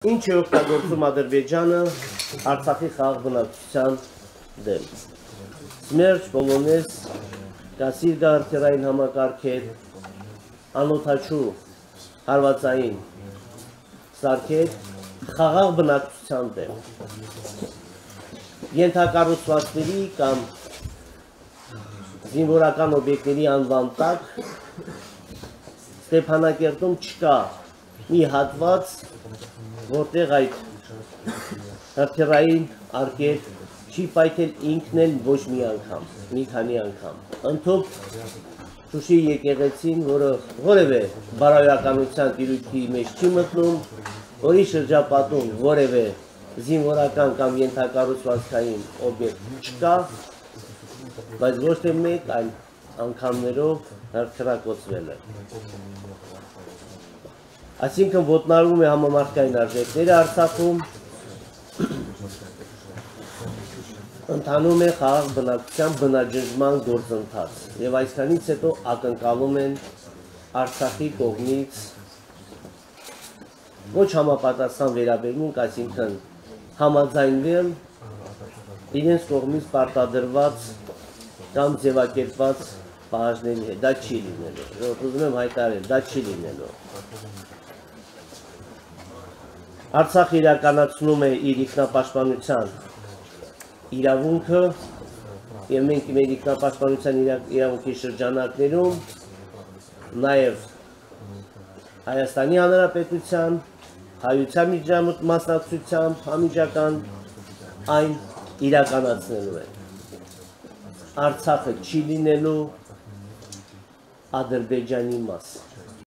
Ինչ է օգտագործում Ադրբեջանը Արցախի խաղաղ բնակչության դեմ։ Սմերջ, Պոլոնեզ, Կասիր գարթերային համակարգեր, անօթաչու հարվածային սարքեր խաղաղ բնակչության դեմ։ Ենթակառուցվածքների կամ զինվորական օբյեկտների անվան տակ Ստեփանակերտում չկա մի հատված, որտեղ այդ հրթիռային արկեր չի պայթել ինքն էլ ոչ մի անգամ, մի քանի անգամ։ Ընդհանուր Շուշիի եկեղեցին, որը որևէ բարոյականության տիրույթի մեջ չի մտնում, որի շրջապատում որևէ զինվորական կամ ենթակառուցվածքային օբյեկտ չկա, բայց ոչ թե մեկ այլ անգամներով հրթիռակոծվել է։ Այսինքն ոտնարվում է համամարտկային արժեքները Արցախում, ընթանում է խաղաղ բնակչության բնաջնջման գործընթաց եւ այսքանից հետո ակնկալում են Արցախի կողմից ոչ համապատասխան վերաբերմունք, այսինքն համաձայնվել իրենց կողմից պարտադրված կամ ձևակերպված պահանջների հետ, դա չի լինելու, ուզում եմ հայտարարել, դա չի լինելու։ Արցախը իրականացնում է իր ինքնապաշտպանության իրավունքը եւ մենք մեր ինքնապաշտպանության իրավունքի շրջանակներում նաեւ Հայաստանի Հանրապետության հայության մասնակցությամբ համիջական այն իրականացնելու է։ Արցախը չի լինելու Ադրբեջանի մաս։